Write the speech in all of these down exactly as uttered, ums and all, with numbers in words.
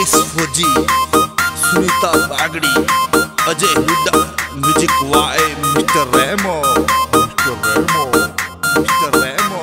Mukesh Fauji, Sunita Bagdi, Ajay Hooda, music by mister Remo, mister Remo, mister Remo.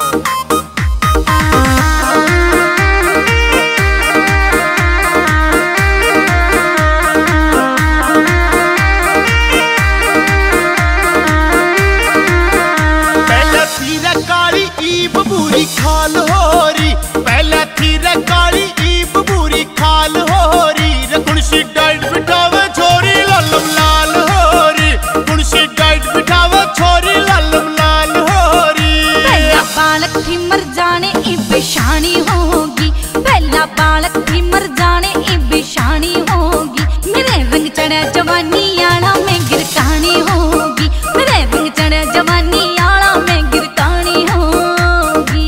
पहले थी रे काली ईब बुरी खाल होरी, पहले थी रे काली ईब बुरी खाल होरी, रे कुणसी डाइट बिठावे छोरी लालम लाल होरी, कुणसी डाइट बिठावे छोरी लालम लाल होरी। पहला बालक थी मर जाने इब शानी होगी, पहला बालक थी मर जाने इब शानी होगी, मेरे रंग चढ़े जवानी आला में गिरकानी होगी, मेरे रंग चढ़े जवानी आला में गिरकानी होगी।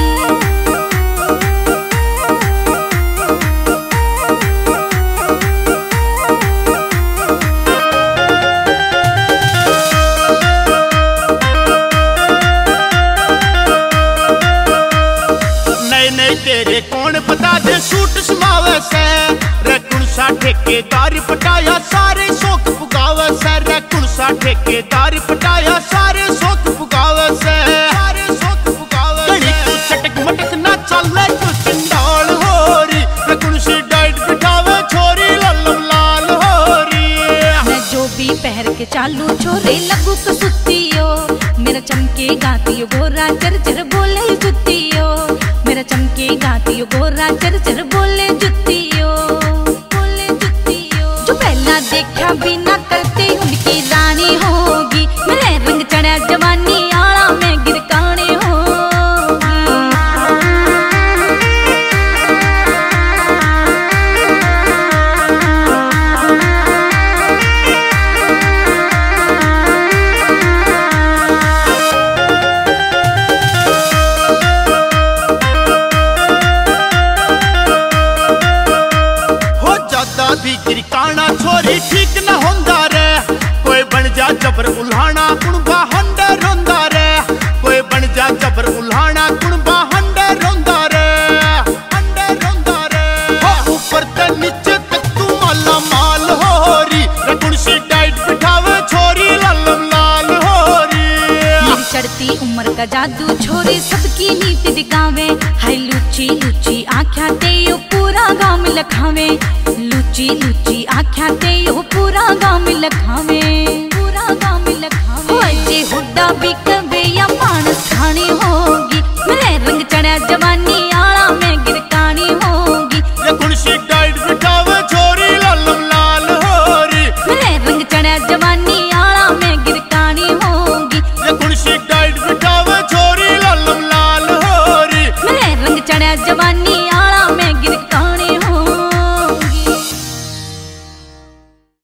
नए नए तेरे कौन पता दे सूट समावे से, रे कुणसा ठेकेदार पटाया सारे शौक पुगावे से, रे कुणसा ठेकेदार पटाया सारे शौक पुगावे से, सारे शौक पुगावे से। तू चटक मटक ना चले तू चंडाल होरी, रे कुणसी डाइट बिठावे छोरी लालम लाल होरी। मैं जो भी पहर के चालू छोरे लगू को सुतियो, मेरा चमके गातियो गोरा चर चर बोले जुतियो, मेरा चमके गातियो गोरा चर चर बोले जुतियो, बोले जुतियो। जो पहला देखा बिना करते उनकी रानी होगी, मेरे रंग चढ़ा जवानी आला में गिरकाने होगी। गिरकाना छोरी ठीक न होंदा रे, कोई बन जा जबर उल्हाना कुणबा हंडे रोंदा रे, कोई बन जा जबर उल्हाना कुणबा हंडे रोंदा रे, हंडे रोंदा रे। हो ऊपर ते नीचे तक तू माला माल होरी, रे कुणसी डाइट बिठावे छोरी लालम लाल होरी। मेरी चढ़ती उम्र का जादू छोरी सबकी नीति दिखावे, हाय लूची लूची आँख्या ते यो पूरा गाँव में लखावे, लूची लूची आँख्या ते यो पूरा गाँव में लखावे, पूरा गाँव में लखावे। अजय हुड्डा भी कवे या मानस खानी होगी, मेरे रंग चढ़ा जवानी